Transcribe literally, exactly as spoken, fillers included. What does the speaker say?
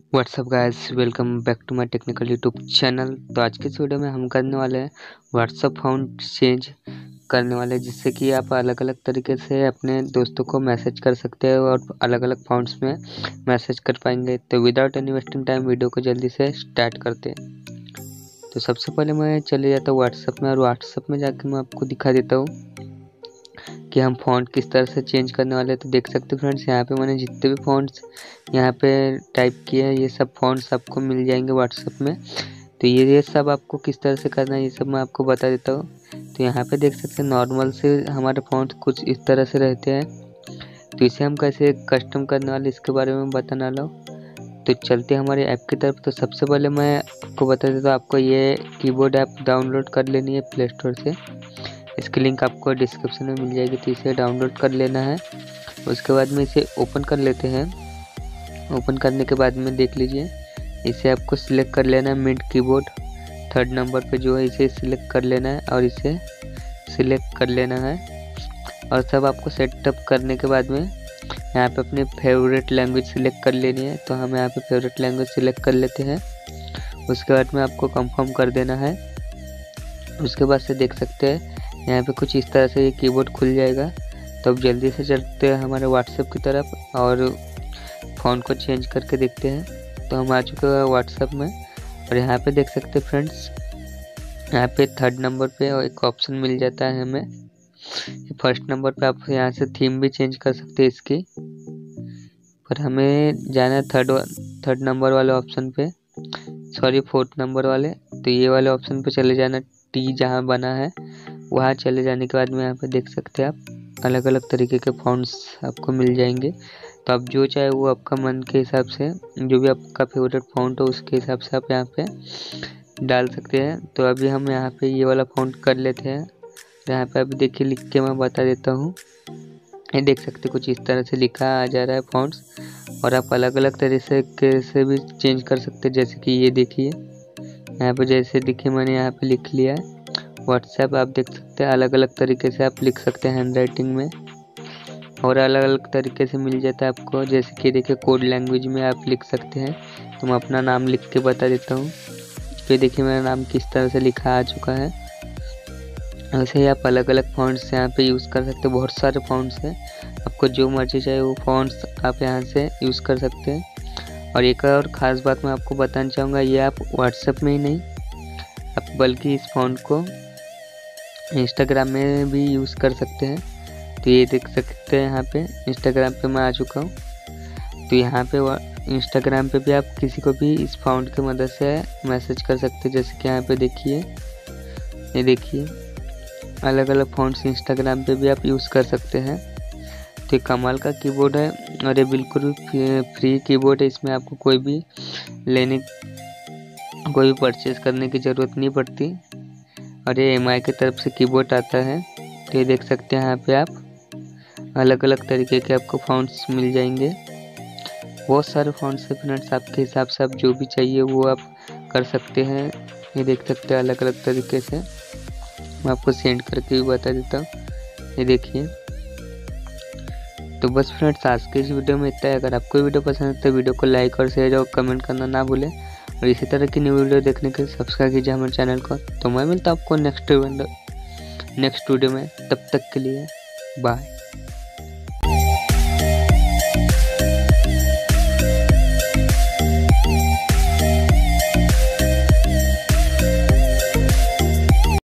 WhatsApp guys, welcome back to my technical YouTube channel. तो आज के इस वीडियो में हम करने वाले हैं व्हाट्सअप फ़ॉन्ट चेंज करने वाले हैं, जिससे कि आप अलग अलग तरीके से अपने दोस्तों को मैसेज कर सकते हैं और अलग अलग फ़ॉन्ट्स में मैसेज कर पाएंगे। तो without any wasting time video को जल्दी से स्टार्ट करते हैं। तो सबसे पहले मैं चले जाता हूँ व्हाट्सअप में, और व्हाट्सअप में जाकर मैं आपको दिखा देता हूँ कि हम फ़ॉन्ट किस तरह से चेंज करने वाले हैं। तो देख सकते हो फ्रेंड्स, यहाँ पे मैंने जितने भी फ़ॉन्ट्स यहाँ पे टाइप किए हैं, ये सब फ़ॉन्ट्स आपको मिल जाएंगे व्हाट्सअप में। तो ये ये सब आपको किस तरह से करना है ये सब मैं आपको बता देता हूँ। तो यहाँ पे देख सकते हैं नॉर्मल से हमारे फ़ॉन्ट्स कुछ इस तरह से रहते हैं। तो इसे हम कैसे कस्टम करने वाले इसके बारे में बताने वाला हूँ। तो चलते हैं हमारे ऐप की तरफ। तो सबसे पहले मैं आपको बता देता हूँ, आपको ये कीबोर्ड ऐप डाउनलोड कर लेनी है प्ले स्टोर से। इसकी लिंक आपको डिस्क्रिप्शन में मिल जाएगी, तो इसे डाउनलोड कर लेना है। उसके बाद में इसे ओपन कर लेते हैं। ओपन करने के बाद में देख लीजिए, इसे आपको सिलेक्ट कर लेना है मिड कीबोर्ड थर्ड नंबर पे जो है, इसे सिलेक्ट कर लेना है और इसे सिलेक्ट कर लेना है। और सब आपको सेटअप करने के बाद में यहाँ पे अपनी फेवरेट लैंग्वेज सिलेक्ट कर लेनी है। तो हम यहाँ पे फेवरेट लैंग्वेज सिलेक्ट कर लेते हैं। उसके बाद में आपको कंफर्म कर देना है। उसके बाद से देख सकते हैं यहाँ पे कुछ इस तरह से ये कीबोर्ड खुल जाएगा। तो अब जल्दी से चलते हैं हमारे व्हाट्सएप की तरफ और फ़ॉन्ट को चेंज करके देखते हैं। तो हम आ चुके हैं व्हाट्सएप में, और यहाँ पे देख सकते हैं फ्रेंड्स, यहाँ पे थर्ड नंबर पे एक ऑप्शन मिल जाता है हमें। फर्स्ट नंबर पे आप यहाँ से थीम भी चेंज कर सकते हैं इसकी, पर हमें जाना है थर्ड थर्ड नंबर वाले ऑप्शन पे, सॉरी फोर्थ नंबर वाले। तो ये वाले ऑप्शन पे चले जाना, टी जहाँ बना है वहाँ चले जाने के बाद में यहाँ पे देख सकते हैं आप अलग अलग तरीके के फ़ॉन्ट्स आपको मिल जाएंगे। तो आप जो चाहे वो आपका मन के हिसाब से, जो भी आपका फेवरेट फ़ॉन्ट हो उसके हिसाब से आप यहाँ पे डाल सकते हैं। तो अभी हम यहाँ पे ये वाला फ़ॉन्ट कर लेते हैं। यहाँ पे अभी देखिए लिख के मैं बता देता हूँ। ये देख सकते कुछ इस तरह से लिखा आ जा रहा है फ़ॉन्ट्स, और आप अलग अलग तरीके से भी चेंज कर सकते हैं। जैसे कि ये देखिए यहाँ पे जैसे देखिए मैंने यहाँ पे लिख लिया है व्हाट्सएप। आप देख सकते हैं अलग अलग तरीके से आप लिख सकते हैं हैंड राइटिंग में, और अलग अलग तरीके से मिल जाता है आपको। जैसे कि देखिए कोड लैंग्वेज में आप लिख सकते हैं। तो मैं अपना नाम लिख के बता देता हूँ। फिर देखिए मेरा नाम किस तरह से लिखा आ चुका है। वैसे ही आप अलग अलग फ़ॉन्ट्स यहाँ पे यूज़ कर सकते हैं। बहुत सारे फ़ॉन्ट्स हैं, आपको जो मर्जी चाहिए वो फ़ॉन्ट्स आप यहाँ से यूज़ कर सकते हैं। और एक और ख़ास बात मैं आपको बताना चाहूँगा, ये आप व्हाट्सएप में ही नहीं, आप बल्कि इस फ़ॉन्ट को इंस्टाग्राम में भी यूज़ कर सकते हैं। तो ये देख सकते हैं यहाँ पे इंस्टाग्राम पे मैं आ चुका हूँ। तो यहाँ पे इंस्टाग्राम पे भी आप किसी को भी इस फ़ॉन्ट की मदद से मैसेज कर सकते हैं। जैसे कि यहाँ पे देखिए, ये देखिए अलग अलग फ़ॉन्ट्स इंस्टाग्राम पे भी आप यूज़ कर सकते हैं। तो ये कमाल का कीबोर्ड है, और ये बिल्कुल फ्री कीबोर्ड है। इसमें आपको कोई भी लेने कोई भी परचेज़ करने की ज़रूरत नहीं पड़ती, और ये एम आई की तरफ से कीबोर्ड आता है। तो ये देख सकते हैं यहाँ पे आप अलग अलग तरीके के आपको फ़ॉन्ट्स मिल जाएंगे। बहुत सारे फ़ॉन्ट्स हैं फ्रेंड्स, आपके हिसाब से आप जो भी चाहिए वो आप कर सकते हैं। ये देख सकते हैं अलग अलग तरीके से, मैं आपको सेंड करके भी बता देता हूँ। ये देखिए। तो बस फ्रेंड्स, आज के इस वीडियो में इतना है। अगर आपको वीडियो पसंद है तो वीडियो को लाइक और शेयर और कमेंट करना ना भूलें, और इसी तरह की न्यू वीडियो देखने के लिए सब्सक्राइब कीजिए हमारे चैनल को। तो मैं मिलता हूँ आपको नेक्स्ट वीडियो नेक्स्ट वीडियो में। तब तक के लिए बाय।